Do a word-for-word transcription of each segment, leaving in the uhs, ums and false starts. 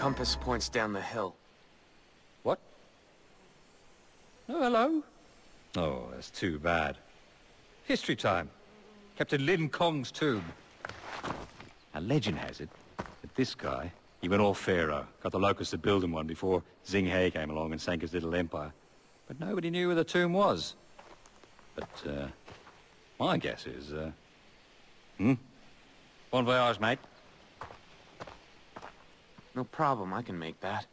compass points down the hill. What? Oh, hello? Oh, that's too bad. History time. Captain Lin Cong's tomb. A legend has it that this guy, he went all pharaoh, got the locusts to build him one before Xing He came along and sank his little empire. But nobody knew where the tomb was. But, uh, my guess is, uh... Hmm? Bon voyage, mate. No problem, I can make that.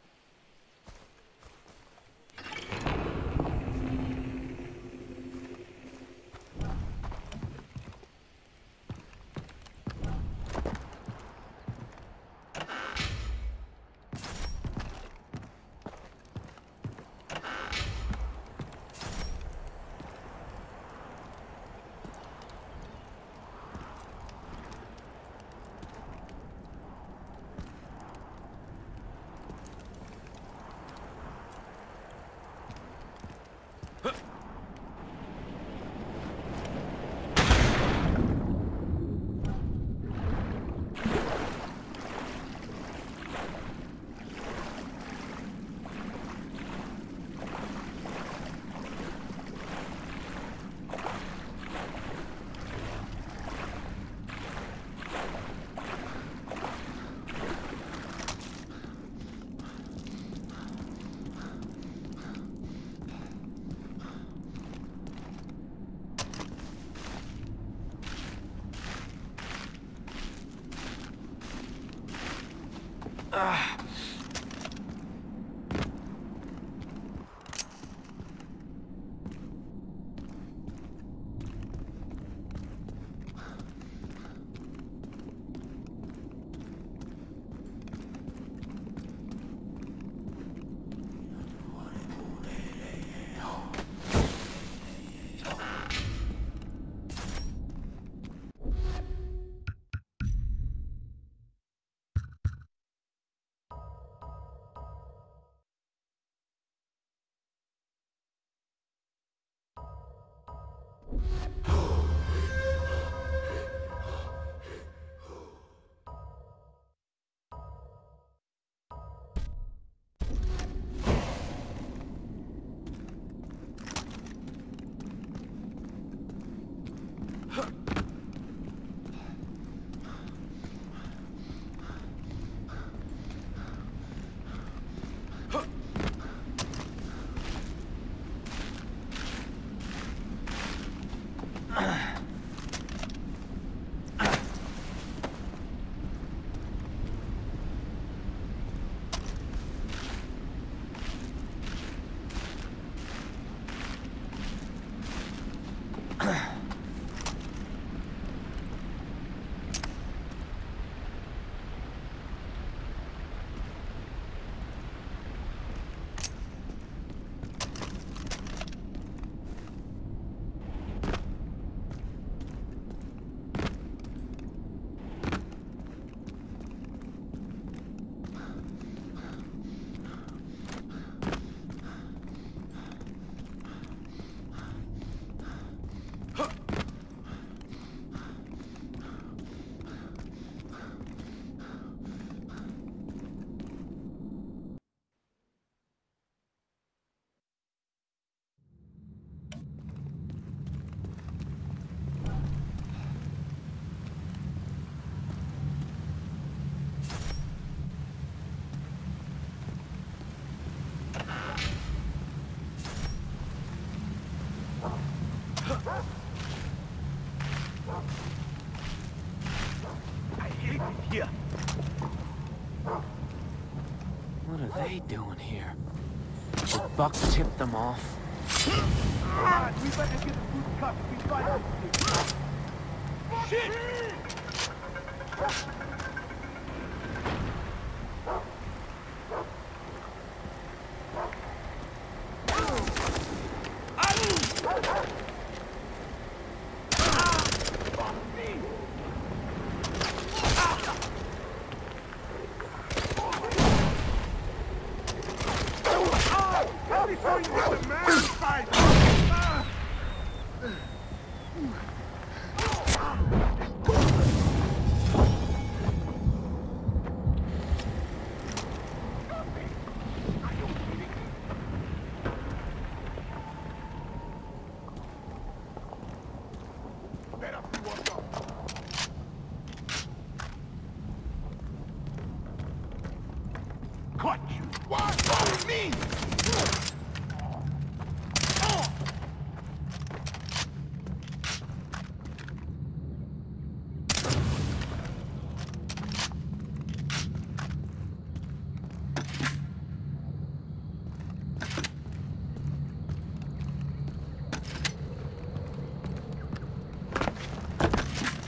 Ah. Here. What are they doing here? Did Buck tip them off? God, we better get the food cup if we try to... Shit!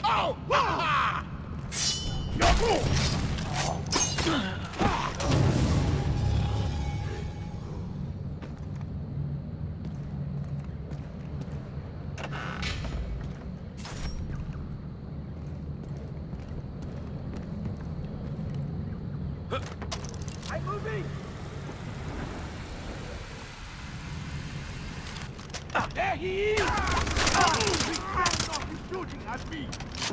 Oh! Ah! Yahoo! I'm moving! There he is! Ah! He's not shooting at me!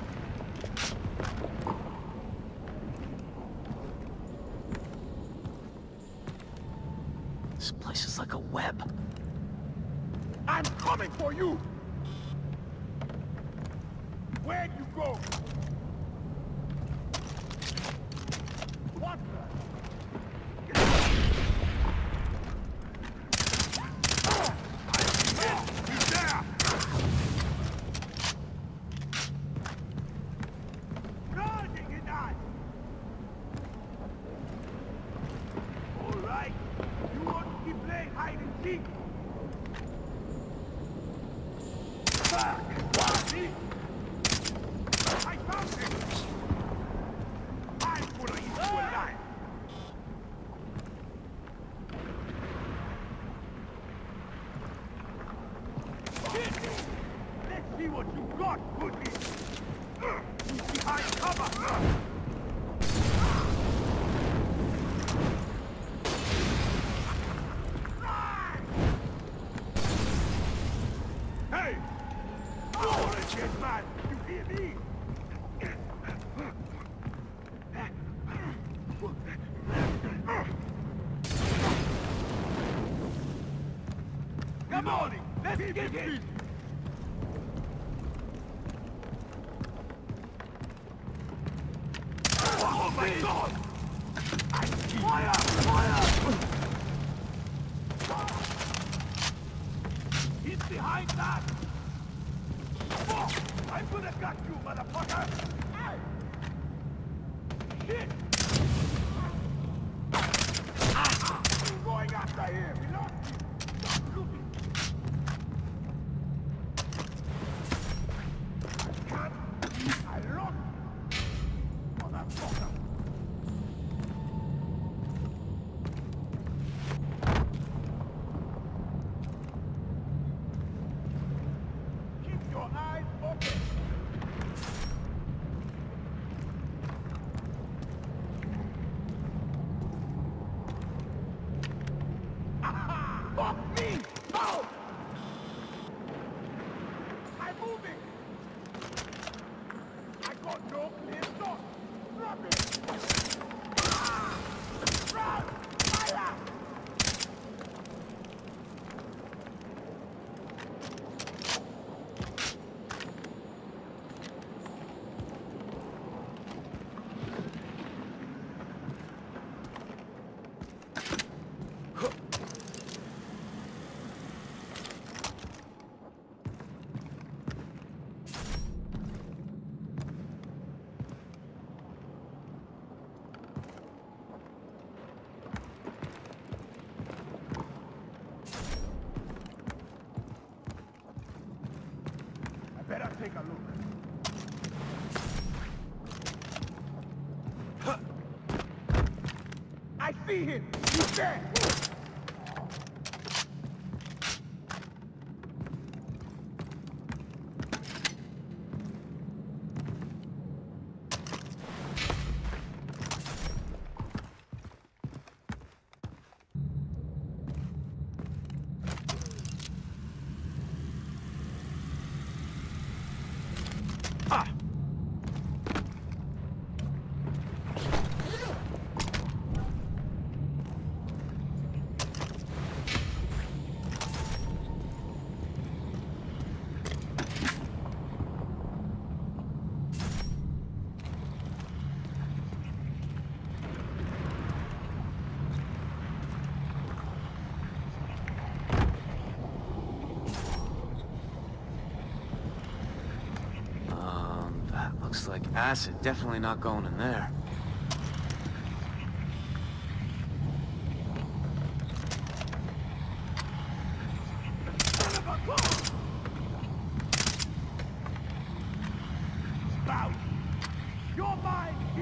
This place is like a web. I'm coming for you! Where'd you go? What the? He's there! Charging it on! All right, you want to keep playing hide and seek? Back! What? I found him! I'm gonna eat you alive! Let's see what you got, Goodie! He's behind cover! Hey! Oh, let's get mad! You hear me? Come on! Let's get busy! Oh my God! Fire! Fire! He's behind that! Oh, I'm gonna gut you, motherfucker! Hey! Shit! Ah! I'm going after him! We lost him! Stop looking! I can't! I lost him! Motherfucker! Keep your eyes open! Aha! Fuck me! Oh! I'm moving! I got no clear shot! Drop it! Ah! Run! Fire! I better take a look. I see him! He's there! Ah! Um, that looks like acid. Definitely not going in there.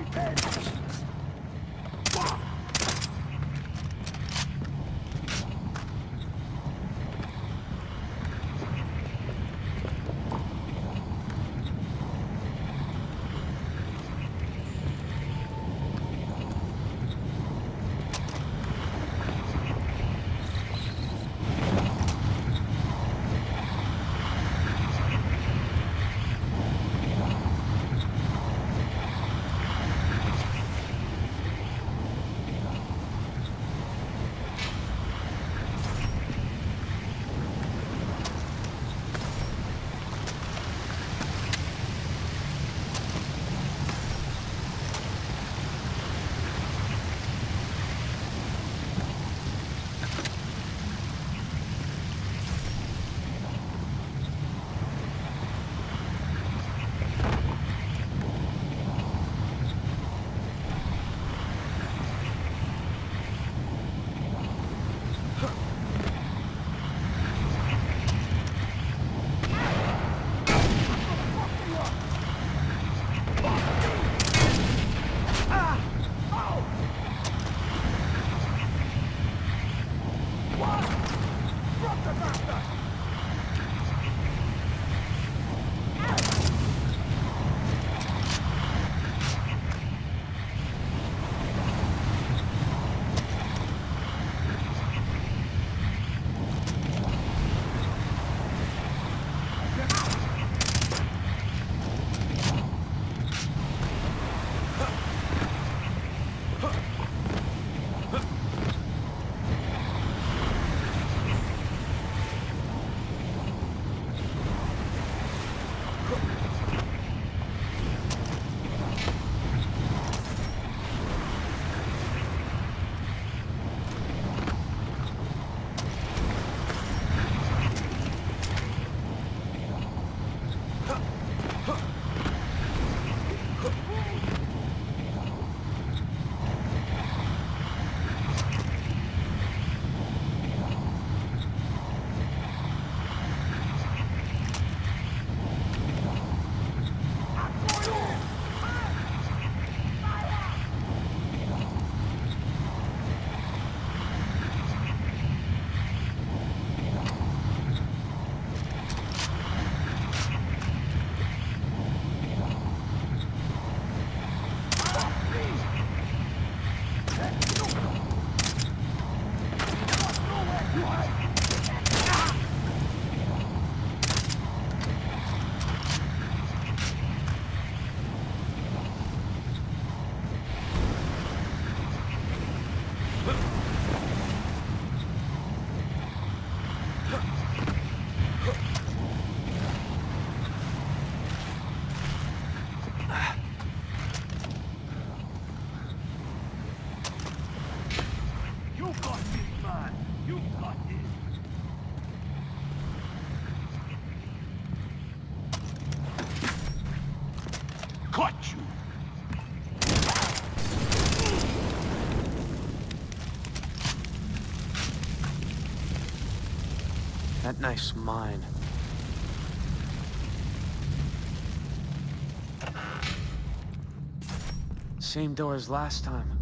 Caught you! That knife's mine. Same door as last time.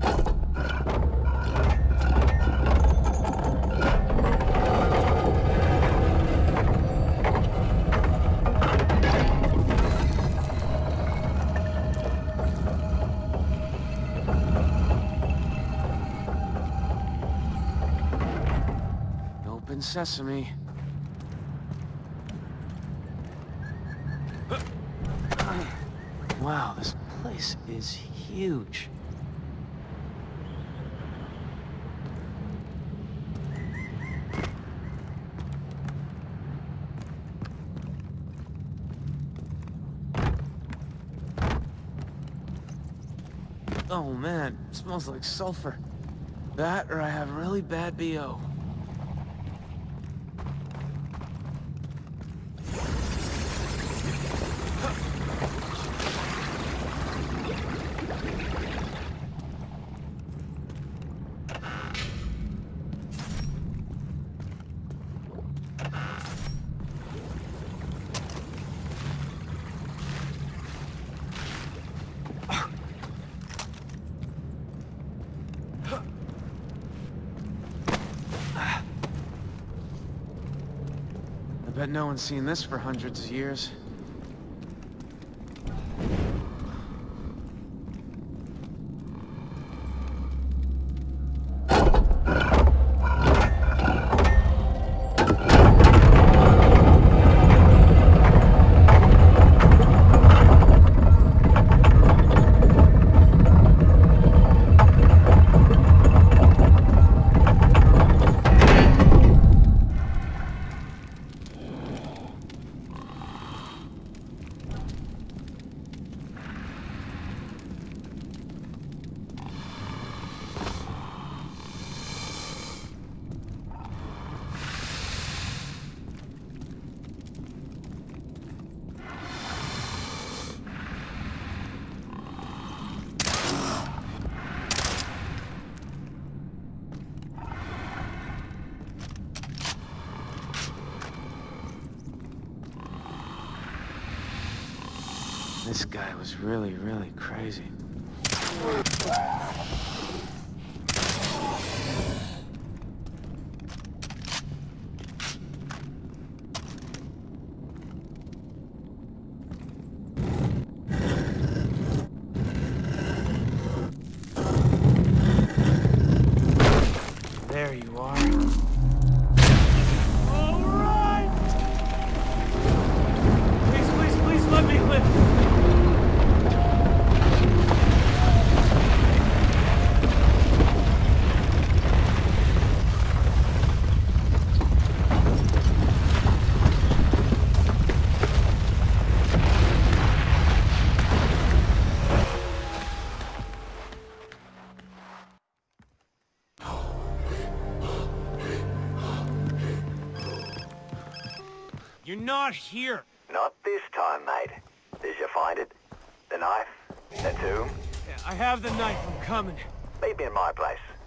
Open sesame. Wow, this place is huge. Oh man, it smells like sulfur. That or I have really bad B O. Bet no one's seen this for hundreds of years. This guy was really, really crazy. There you are. All right! Please, please, please let me live. You're not here. Not this time, mate. Did you find it? The knife? The tomb? Yeah, I have the knife. I'm coming. Meet me in my place.